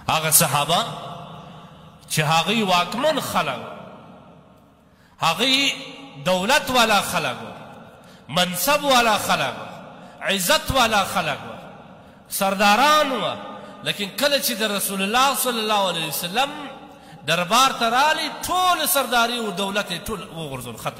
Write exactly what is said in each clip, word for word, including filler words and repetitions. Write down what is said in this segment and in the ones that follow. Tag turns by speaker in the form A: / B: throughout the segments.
A: هغه صحابه چې هغوی واکمن خلک هغوی دولت والا خلک منصب والا خلک عزت والا خلک سرداران وه لیکن کله چې د رسول الله صلی الله علیه وسلم دربار ته رالی ټول سرداري او دولت یې ټول وغورځول ختم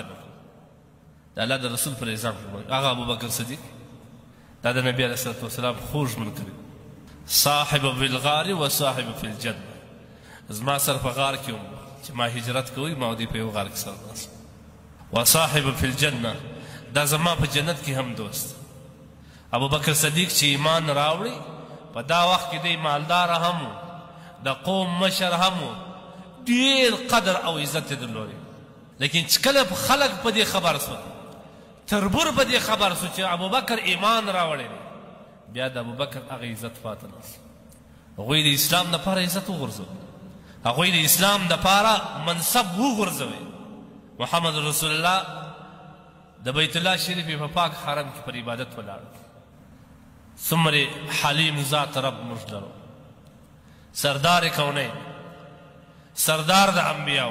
A: د الله د رسول پر نظام هغه ابوبکر صدیق دا د نبي علیه الصلاه والسلام خوږ ملګری صاحب بالغار و صاحب فی الجنه زما سره په غار کې وم چې ما هجرت کوي ما دوی په یو غار کې سره ناست و صاحب فی الجنه دا زما په جنت کې هم دوست ابوبکر صدیق چې ایمان راوړي په دا وخت کې دی مالدار هم د قوم مشر هم ډېر قدر او عزت یې درلودی لیکن چې کله خلک په دې خبر سول تربور په دې خبر سو چې ابوبکر ایمان راوړی دی بیا د ابوبکر هغه عزت پاته نس هغوی د اسلام دپاره عزت وغورځوي هغوی د اسلام دپاره منصب وغورځوي محمد رسول الله د بیت الله شریف په پاک حرم کې پر عبادت ولاړ څومره حلیم ذات رب موږ لرو سردار کونین سردار د انبیاو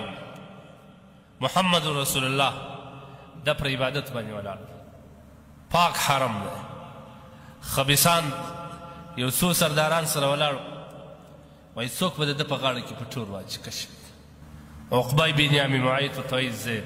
A: محمد رسول الله د پر عبادت باندې ولاړ پاک حرم دی خبیثان یو څو سرداران سره ولاړ وایي څوک به د ده په غاړه کې پټور واچي کش عقبه بن ابي معيط ورته وایي زه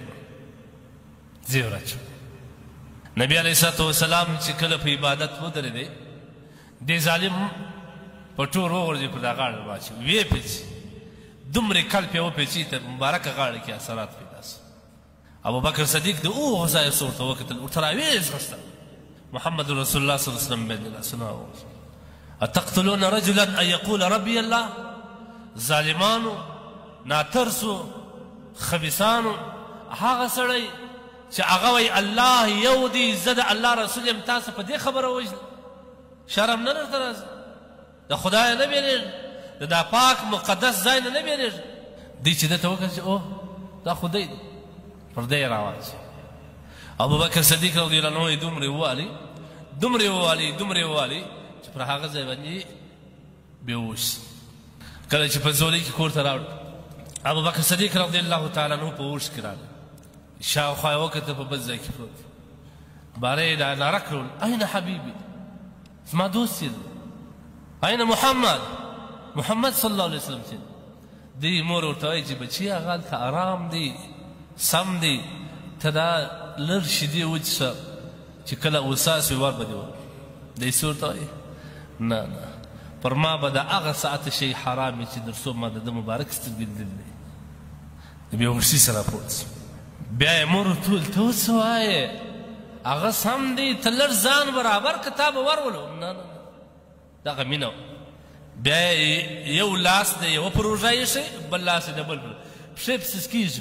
A: زه ورچم نبی علیه الصلاه والسلام چې کله په عبادت ودرېدی دې ظالم پټور وغورځي په دا غاړه واچي ویې پیچي دومره کل پې وپیچي تر مبارکه غاړه کې اثرات پیدا سو ابوبکر صدیق د اوه ځایه څه ورته وکتل ورته راویې ځغسته محمد رسول الله صلی الله علیه وسلم باندې لاسونه ووهل اتقتلون رجلا ان یقول ربی الله ظالمانو ناترسو خبیثانو هغه سړی چې هغه وایي الله یو دی زه د الله رسول یم تاسو په دې خبره وژنه شرم نه درته راځي د خدایه نه بیریږي د دا پاک مقدس ځای نه نه بیریږي دوی چې ده ته وکړل چې اوه دا خو دی پر دی یې راواچي ابوبکر صدیق رضی الله عنه یې دومرې ووالي دومرې ووالي دومرې ووالي چې پر هغه ځای باندې بېهوش کله چې په زولۍ کې کور ته راوړ ابوبکر صدیق رضی الله تعالی عنه په هوش کې راغی شاوخوا یې وکتل په بل ځای کې پروت باره یې دا ناره کړل این حبیبي زما دوست یې این محمد محمد صلی الله علیه وسلم چې دی مور ورته وایي چې بچي هغه هلته ارام دی سم دی ته دا لږ شیدې وڅښه چې کله اوساس وي ور به دې وکړي دی څه ورته وایي نه نه پر ما به د هغه ساعته شی حرام وي چې در څو ما د ده مبارک سترګې لیدلې دی د بېهوشي سره پروت بیا یې مور ورته وویل ته اوس څه وایې هغه سم دی ته لږ ځان برابر که تا به ورولو نه نه دغه مینه بیا یو لاس د یوه پر اوږه ایښی بل لاس یې د بل پر پښې پسې سکېږي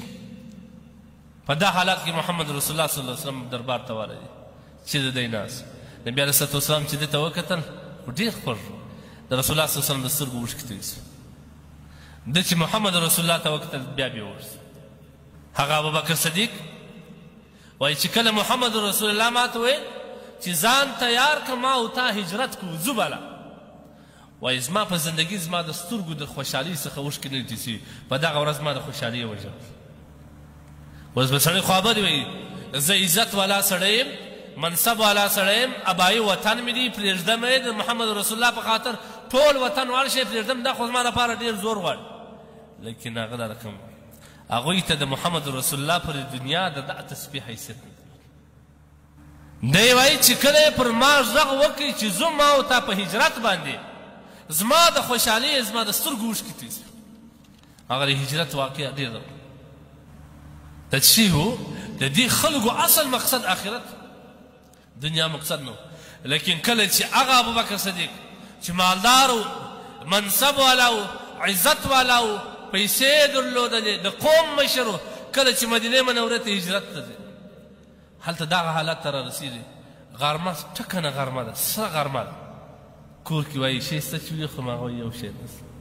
A: په دا حالت کې محمد رسول الله صلی الله علیه وسلم دربار ته والی چې د دی ناست نبي علیه الصلاه والسلام چې دې ته وکتل خو ډېر خوږ د رسول الله صلی الله علیه وسلم د سترګو اوښکې توی سو ده چې محمد رسول الله ته وکتل بیا بېهوش سو هغه ابوبکر صدیق وایي چې کله محمد رسول الله ما ته ویل چې ځان تیار که ما او تا هجرت کوو ځو بله وایي زما په زندګي زما د سترګو د خوشحالۍ څخه اوښکې نه دي توی سوي په دغه ورځ ما د خوشحالۍ وژل اوس به سړی خوابدی وایي زه عزت والا سړی یم منصب والا سړی یم ابایي وطن مې دی پرېږدم یې د محمد رسول الله په خاطر ټول وطن واړ شی پرېږدم دا خو زما لپاره ډېر زور غواړي لیکن هغه دا رقم هغوی ته د محمد رسول الله پر دنیا د دا تسبیح حیثیت نه دی وایي چې کله یې پر ما غږ وکړي چې زه ما او تا په هجرت باندې زما د خوشحالۍ زما د سترګو اوښکې توی سوي هغه د هجرت واقعه ډېر د څه و د دې خلکو اصل مقصد آخرت دنیا مقصد نه لیکن کله چې هغه ابوبکر صدیق چې مالدار و منصب والا و عزت والا و پیسې درلودلې د قوم مشر و کله چې مدینې منورې ته هجرت ته ځي هلته دغه حالت ته رارسېږي غرمه ټکنه غرمه ده سره غرمه ده کور کې وایي شی شته چې وخورم هغه یو شی نشته